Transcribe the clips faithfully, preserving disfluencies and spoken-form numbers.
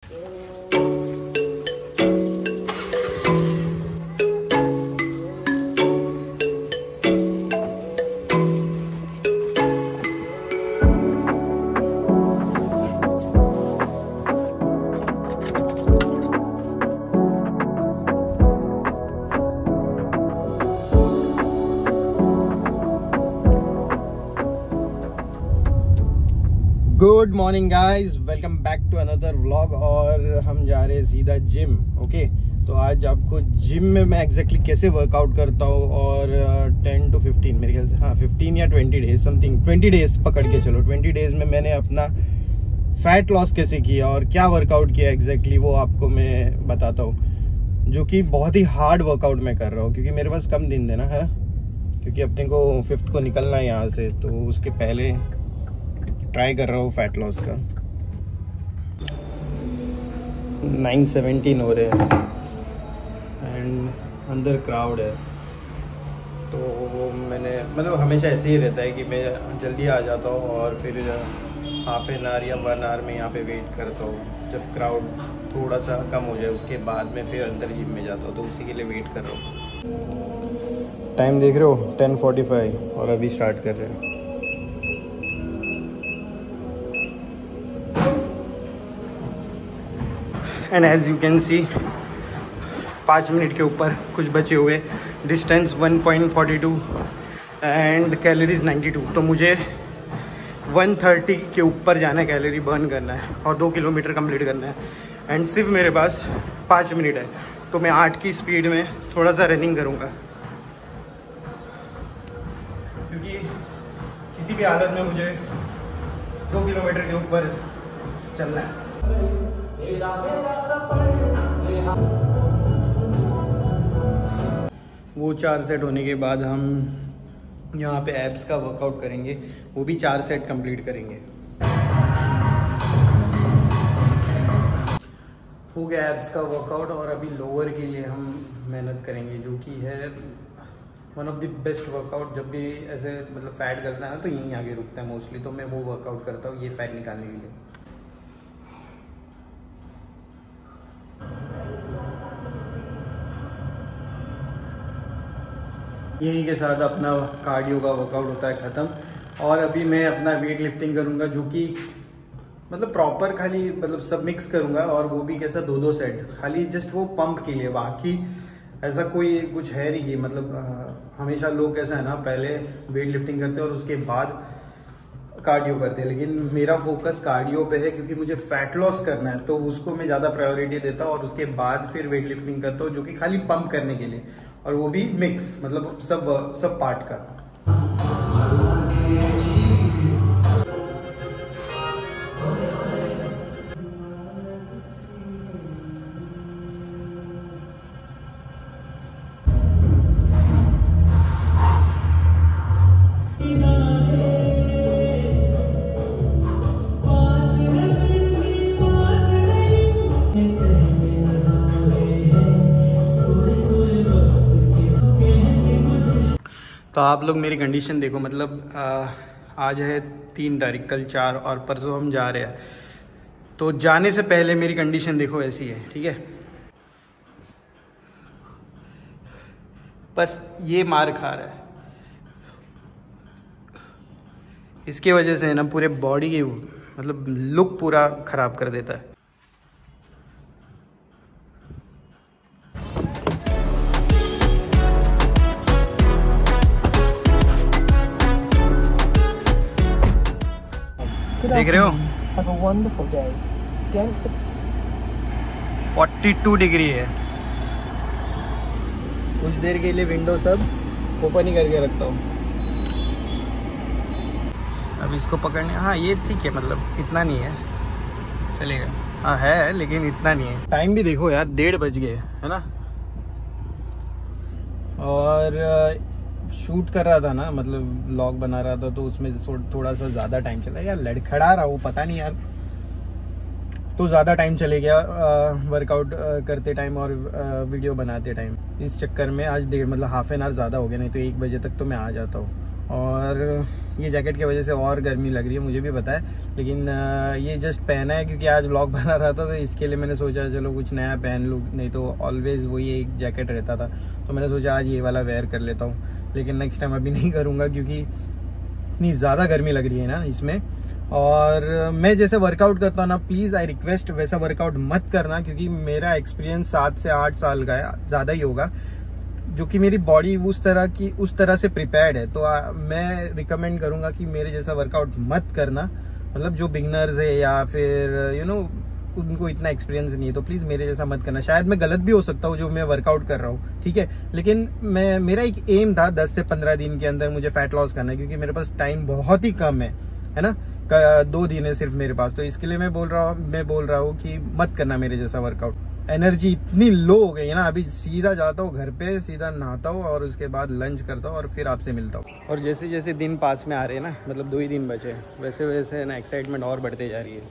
Good morning guys, welcome back to another vlog. और हम जा रहे हैं सीधा जिम। ओके, तो आज आपको जिम में मैं एग्जैक्टली कैसे वर्कआउट करता हूँ और टेन टू फिफ्टीन मेरे ख्याल से, हाँ फिफ्टीन या twenty days something, twenty days पकड़ के चलो, ट्वेंटी डेज में मैंने अपना फैट लॉस कैसे किया और क्या वर्कआउट किया एग्जैक्टली वो आपको मैं बताता हूँ, जो कि बहुत ही हार्ड वर्कआउट मैं कर रहा हूँ क्योंकि मेरे पास कम दिन देना है ना, क्योंकि अपने को फिफ्थ को निकलना है यहाँ से, तो उसके पहले ट्राई कर रहा हूँ फैट लॉस का। नाइन सेवेंटीन हो रहे हैं एंड अंदर क्राउड है, तो मैंने मतलब हमेशा ऐसे ही रहता है कि मैं जल्दी आ जाता हूँ और फिर हाफ एन आवर या वन आवर में यहाँ पे वेट करता हूँ। जब क्राउड थोड़ा सा कम हो जाए उसके बाद में फिर अंदर जिम में जाता हूँ, तो उसी के लिए वेट कर रहा हूँ। टाइम देख रहे हो टेन फोर्टी फाइव और अभी स्टार्ट कर रहे हैं। And as you can see पाँच मिनट के ऊपर कुछ बचे हुए, distance one point four two and calories ninety two. तो मुझे वन थर्टी के ऊपर जाना है, कैलोरी बर्न करना है और दो किलोमीटर कंप्लीट करना है। एंड सिर्फ मेरे पास पाँच मिनट है, तो मैं आठ की स्पीड में थोड़ा सा रनिंग करूँगा क्योंकि किसी भी हालत में मुझे दो किलोमीटर के ऊपर चलना है। वो चार सेट होने के बाद हम यहाँ पे एब्स का वर्कआउट करेंगे, वो भी चार सेट कंप्लीट करेंगे। हो गया एब्स का वर्कआउट और अभी लोअर के लिए हम मेहनत करेंगे, जो कि है one of the best workout. जब भी ऐसे मतलब फैट गलता है ना तो यहीं आगे रुकता है मोस्टली, तो मैं वो वर्कआउट करता हूँ ये फैट निकालने के लिए। यही के साथ अपना कार्डियो का वर्कआउट होता है ख़त्म। और अभी मैं अपना वेट लिफ्टिंग करूँगा, जो कि मतलब प्रॉपर खाली मतलब सब मिक्स करूँगा, और वो भी कैसा दो दो सेट, खाली जस्ट वो पंप के लिए। बाकी ऐसा कोई कुछ है नहीं कि मतलब आ, हमेशा लोग कैसा है ना, पहले वेट लिफ्टिंग करते हैं और उसके बाद कार्डियो करते हैं, लेकिन मेरा फोकस कार्डियो पे है क्योंकि मुझे फैट लॉस करना है, तो उसको मैं ज़्यादा प्रायोरिटी देता हूँ और उसके बाद फिर वेट लिफ्टिंग करता हूँ, जो कि खाली पंप करने के लिए, और वो भी मिक्स मतलब सब सब पार्ट का। तो आप लोग मेरी कंडीशन देखो, मतलब आ, आज है तीन तारीख, कल चार और परसों हम जा रहे हैं, तो जाने से पहले मेरी कंडीशन देखो ऐसी है, ठीक है। बस ये मार खा रहा है, इसके वजह से ना पूरे बॉडी की मतलब लुक पूरा ख़राब कर देता है। देख रहे हो फोर्टी टू डिग्री है। कुछ देर के लिए विंडो सब ओपन ही करके रखता हूँ। अब इसको पकड़ने, हाँ ये ठीक है, मतलब इतना नहीं है, चलेगा। हाँ है लेकिन इतना नहीं है। टाइम भी देखो यार, डेढ़ बज गए है ना, और शूट कर रहा था ना, मतलब व्लॉग बना रहा था, तो उसमें थोड़ा सा ज़्यादा टाइम चला यार, लड़खड़ा रहा हूँ पता नहीं यार, तो ज़्यादा टाइम चले गया वर्कआउट करते टाइम और आ, वीडियो बनाते टाइम। इस चक्कर में आज डेढ़ मतलब हाफ एन आवर ज़्यादा हो गया, नहीं तो एक बजे तक तो मैं आ जाता हूँ। और ये जैकेट की वजह से और गर्मी लग रही है, मुझे भी पता है, लेकिन ये जस्ट पहना है क्योंकि आज व्लॉग बना रहा था, तो इसके लिए मैंने सोचा चलो कुछ नया पहन लूँ, नहीं तो ऑलवेज़ वही एक जैकेट रहता था। तो मैंने सोचा आज ये वाला वेयर कर लेता हूँ, लेकिन नेक्स्ट टाइम अभी नहीं करूँगा क्योंकि इतनी ज़्यादा गर्मी लग रही है ना इसमें। और मैं जैसे वर्कआउट करता हूँ ना, प्लीज़ आई रिक्वेस्ट वैसा वर्कआउट मत करना, क्योंकि मेरा एक्सपीरियंस सात से आठ साल का है, ज़्यादा ही होगा, जो कि मेरी बॉडी उस तरह की उस तरह से प्रिपेयर्ड है। तो आ, मैं रिकमेंड करूँगा कि मेरे जैसा वर्कआउट मत करना, मतलब जो बिगनर्स है या फिर यू नो उनको इतना एक्सपीरियंस नहीं है, तो प्लीज़ मेरे जैसा मत करना। शायद मैं गलत भी हो सकता हूँ जो मैं वर्कआउट कर रहा हूँ, ठीक है, लेकिन मैं मेरा एक एम था दस से पंद्रह दिन के अंदर मुझे फैट लॉस करना है, क्योंकि मेरे पास टाइम बहुत ही कम है है ना, दो दिन है सिर्फ मेरे पास। तो इसके लिए मैं बोल रहा हूँ मैं बोल रहा हूँ कि मत करना मेरे जैसा वर्कआउट। एनर्जी इतनी लो हो गई है ना, अभी सीधा जाता हूँ घर पे, सीधा नहाता हूँ और उसके बाद लंच करता हूँ और फिर आपसे मिलता हूँ। और जैसे जैसे दिन पास में आ रहे हैं ना, मतलब दो ही दिन बचे, वैसे वैसे ना एक्साइटमेंट और बढ़ते जा रही है।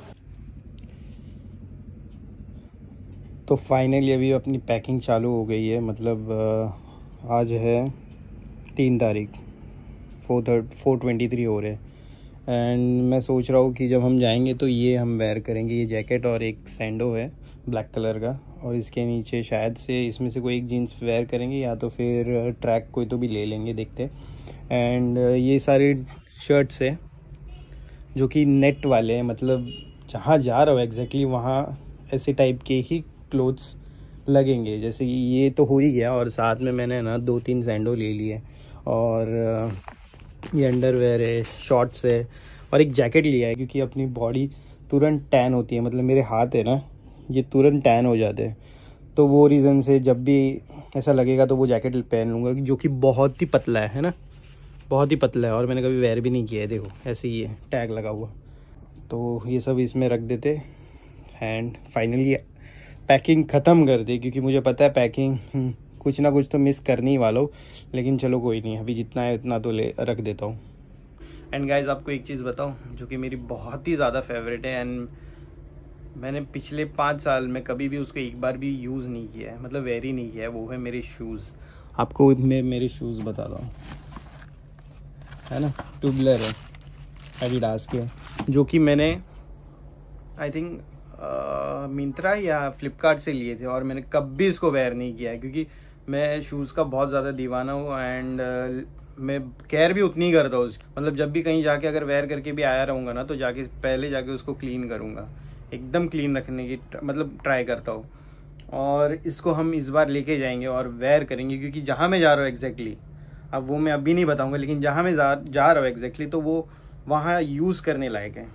तो फाइनली अभी अपनी पैकिंग चालू हो गई है, मतलब आज है तीन तारीख, four third four twenty three हो रहे हैं। एंड मैं सोच रहा हूँ कि जब हम जाएंगे तो ये हम वेयर करेंगे, ये जैकेट और एक सैंडो है ब्लैक कलर का, और इसके नीचे शायद से इसमें से कोई एक जीन्स वेयर करेंगे या तो फिर ट्रैक कोई तो भी ले लेंगे, देखते। एंड ये सारे शर्ट्स है जो कि नेट वाले हैं, मतलब जहाँ जा रहा हो एग्जैक्टली वहाँ ऐसे टाइप के ही क्लोथ्स लगेंगे। जैसे कि ये तो हो ही गया, और साथ में मैंने ना दो तीन सैंडो ले लिए, और ये अंडरवेयर है, शॉर्ट्स है, और एक जैकेट लिया है क्योंकि अपनी बॉडी तुरंत टैन होती है, मतलब मेरे हाथ है ना ये तुरंत टैन हो जाते हैं, तो वो रीज़न से जब भी ऐसा लगेगा तो वो जैकेट पहन लूँगा, जो कि बहुत ही पतला है है ना, बहुत ही पतला है, और मैंने कभी वेयर भी नहीं किया है, देखो ऐसे ही है टैग लगा हुआ। तो ये सब इसमें रख देते एंड फाइनली पैकिंग ख़त्म कर दी, क्योंकि मुझे पता है पैकिंग कुछ ना कुछ तो मिस करनी ही वाला हो, लेकिन चलो कोई नहीं, अभी जितना है उतना तो ले रख देता हूँ। एंड गाइज आपको एक चीज़ बताऊँ जो कि मेरी बहुत ही ज़्यादा फेवरेट है, एंड मैंने पिछले पाँच साल में कभी भी उसको एक बार भी यूज़ नहीं किया है, मतलब वेयर ही नहीं किया है, वो है मेरे शूज़। आपको मैं मेरे शूज़ बताता हूँ, है ना, ट्यूबलर है एडिडास के, जो कि मैंने आई थिंक मिंत्रा या फ्लिपकार्ट से लिए थे, और मैंने कभी इसको वेयर नहीं किया है क्योंकि मैं शूज़ का बहुत ज़्यादा दीवाना हूँ। एंड uh, मैं केयर भी उतनी ही करता हूँ उसकी, मतलब जब भी कहीं जाके अगर वेयर करके भी आया रहूँगा ना, तो जाके पहले जाके उसको क्लीन करूँगा, एकदम क्लीन रखने की मतलब ट्राई करता हूँ। और इसको हम इस बार लेके जाएंगे और वेयर करेंगे, क्योंकि जहाँ मैं जा रहा हूँ एग्जैक्टली, अब वो मैं अभी नहीं बताऊँगा, लेकिन जहाँ मैं जा, जा रहा हूँ एग्जैक्टली तो वो वहाँ यूज़ करने लायक है।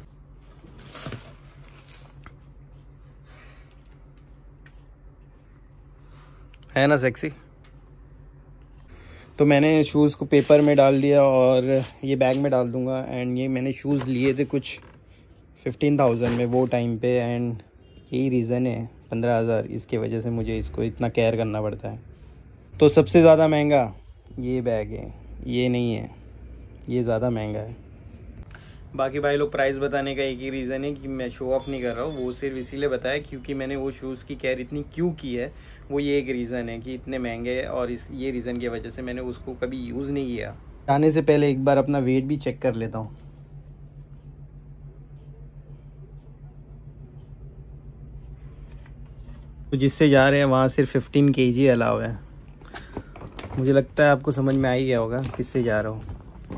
है ना सेक्सी। तो मैंने शूज़ को पेपर में डाल दिया और ये बैग में डाल दूंगा। एंड ये मैंने शूज़ लिए थे कुछ फिफ्टीन थाउजेंड में वो टाइम पे, एंड यही रीज़न है पंद्रह हज़ार, इसके वजह से मुझे इसको इतना केयर करना पड़ता है। तो सबसे ज़्यादा महंगा ये बैग है, ये नहीं है, ये ज़्यादा महंगा है। बाकी भाई लोग प्राइस बताने का एक ही रीज़न है कि मैं शो ऑफ नहीं कर रहा हूँ, वो सिर्फ इसीलिए बताया क्योंकि मैंने वो शूज़ की केयर इतनी क्यों की है, वो ये एक रीज़न है कि इतने महंगे हैं, और इस ये रीज़न की वजह से मैंने उसको कभी यूज़ नहीं किया। जाने से पहले एक बार अपना वेट भी चेक कर लेता हूँ। तो जिससे जा रहे हैं वहाँ सिर्फ फिफ्टीन के जी अलाउ है। मुझे लगता है आपको समझ में आ ही गया होगा किससे जा रहा हूँ।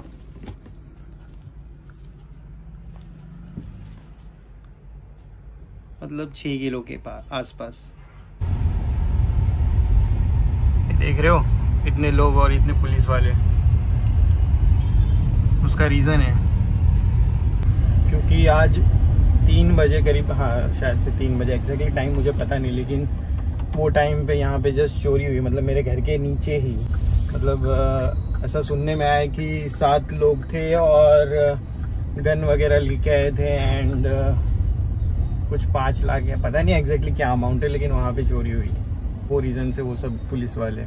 मतलब छः किलो के पास आसपास। देख रहे हो इतने लोग और इतने पुलिस वाले, उसका रीज़न है क्योंकि आज तीन बजे करीब, हाँ शायद से तीन बजे, एग्जैक्टली टाइम मुझे पता नहीं, लेकिन वो टाइम पे यहाँ पे जस्ट चोरी हुई, मतलब मेरे घर के नीचे ही। मतलब ऐसा सुनने में आया कि सात लोग थे और गन वगैरह लेके आए थे, एंड कुछ पाँच लाख या पता नहीं एग्जैक्टली क्या अमाउंट है, लेकिन वहाँ पे चोरी हुई। वो रीज़न से वो सब पुलिस वाले।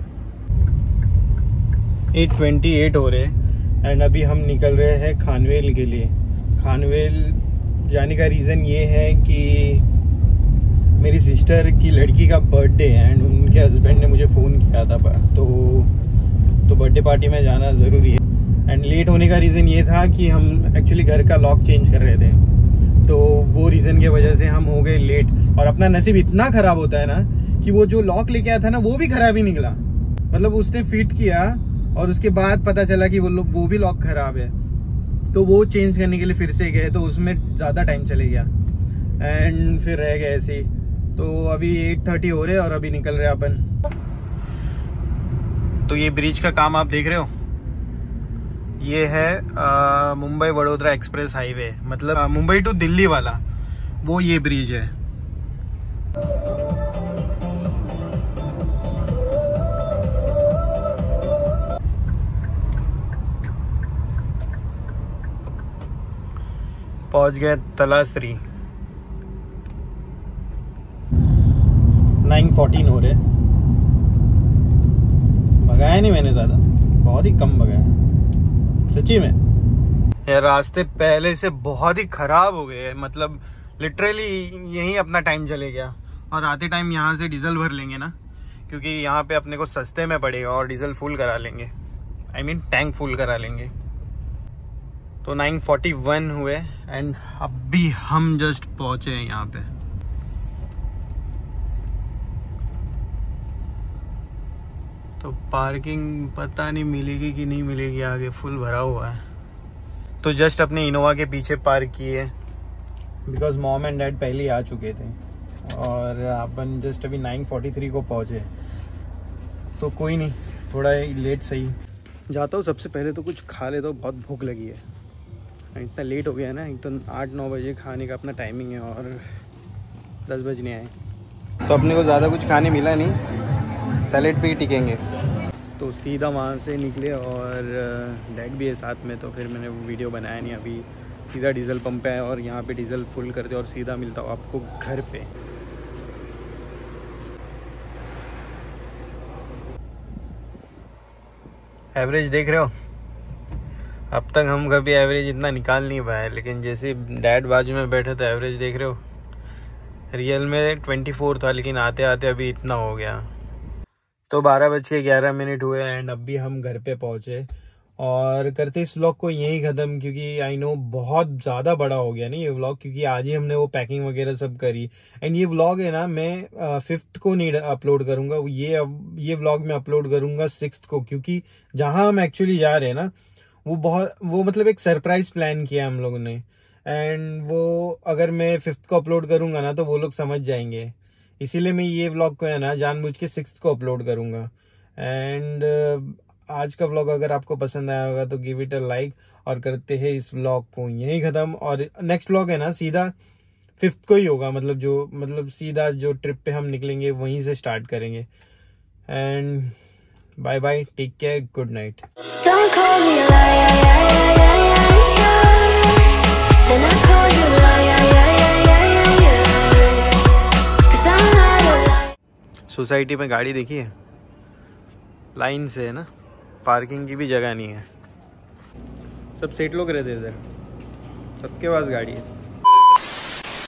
एट ट्वेंटी एट हो रहे एंड अभी हम निकल रहे हैं खानवेल के लिए। खानवेल जाने का रीज़न ये है कि मेरी सिस्टर की लड़की का बर्थडे है एंड उनके हस्बैंड ने मुझे फ़ोन किया था, तो तो बर्थडे पार्टी में जाना ज़रूरी है। एंड लेट होने का रीज़न ये था कि हम एक्चुअली घर का लॉक चेंज कर रहे थे, तो वो रीज़न की वजह से हम हो गए लेट। और अपना नसीब इतना ख़राब होता है ना कि वो जो लॉक लेके आया था ना वो भी ख़राब ही निकला। मतलब उसने फिट किया और उसके बाद पता चला कि वो वो भी लॉक ख़राब है, तो वो चेंज करने के लिए फिर से गए, तो उसमें ज़्यादा टाइम चले गया एंड फिर रह गए ऐसे ही। तो अभी एट थर्टी हो रहे और अभी निकल रहे अपन। तो ये ब्रिज का काम आप देख रहे हो, ये है मुंबई वडोदरा एक्सप्रेस हाईवे, मतलब मुंबई टू दिल्ली वाला, वो ये ब्रिज है। पहुंच गए तलासरी। नाइन फोर्टीन हो रहे। भगाया नहीं मैंने ज़्यादा, बहुत ही कम भगाया सच्ची में। यार रास्ते पहले से बहुत ही खराब हो गए, मतलब लिटरली यहीं अपना टाइम चले गया। और आते टाइम यहाँ से डीजल भर लेंगे ना, क्योंकि यहाँ पे अपने को सस्ते में पड़ेगा और डीजल फुल करा लेंगे, आई मीन टैंक फुल करा लेंगे। तो नाइन फोर्टी वन हुए एंड अभी हम जस्ट पहुंचे हैं यहाँ पे। तो पार्किंग पता नहीं मिलेगी कि नहीं मिलेगी, आगे फुल भरा हुआ है। तो जस्ट अपने इनोवा के पीछे पार्क किए, बिकॉज मॉम एंड डैड पहले ही आ चुके थे और अपन जस्ट अभी नाइन फोर्टी थ्री को पहुँचे। तो कोई नहीं, थोड़ा लेट सही जाता हूँ। सबसे पहले तो कुछ खा लेता हूँ, बहुत भूख लगी है। इतना लेट हो गया है ना, एक तो आठ नौ बजे खाने का अपना टाइमिंग है और दस बजने आए, तो अपने को ज़्यादा कुछ खाने मिला नहीं, सैलेड पे ही टिकेंगे। तो सीधा वहाँ से निकले और डैड भी है साथ में, तो फिर मैंने वो वीडियो बनाया नहीं। अभी सीधा डीजल पंप है और यहाँ पे डीजल फुल करते और सीधा मिलता हूँ आपको घर पे। एवरेज देख रहे हो, अब तक हम कभी एवरेज इतना निकाल नहीं पाए, लेकिन जैसे डैड बाजू में बैठे तो एवरेज देख रहे हो, रियल में ट्वेंटी फोर था लेकिन आते आते अभी इतना हो गया। तो बारह बज के ग्यारह मिनट हुए एंड अभी हम घर पे पहुंचे और करते इस व्लॉग को यहीं ख़त्म, क्योंकि आई नो बहुत ज़्यादा बड़ा हो गया ना ये व्लॉग, क्योंकि आज ही हमने वो पैकिंग वगैरह सब करी। एंड ये व्लॉग है ना, मैं फिफ्थ को नहीं अपलोड करूँगा, ये ये व्लॉग मैं अपलोड करूँगा सिक्स्थ को, क्योंकि जहाँ हम एक्चुअली जा रहे हैं ना वो बहुत वो मतलब एक सरप्राइज प्लान किया हम लोगों ने। एंड वो अगर मैं फिफ्थ को अपलोड करूँगा ना तो वो लोग समझ जाएंगे, इसीलिए मैं ये व्लॉग को है ना जानबूझ के सिक्स्थ को अपलोड करूँगा। एंड uh, आज का व्लॉग अगर आपको पसंद आया होगा तो गिव इट अ लाइक, और करते हैं इस व्लॉग को यहीं ख़त्म। और नेक्स्ट व्लॉग है ना सीधा फिफ्थ को ही होगा, मतलब जो मतलब सीधा जो ट्रिप पे हम निकलेंगे वहीं से स्टार्ट करेंगे। And bye bye, take care, good night. Society में गाड़ी देखी है, लाइन से है ना, पार्किंग की भी जगह नहीं है, सब सेठ लोग रहते इधर, सबके पास गाड़ी है।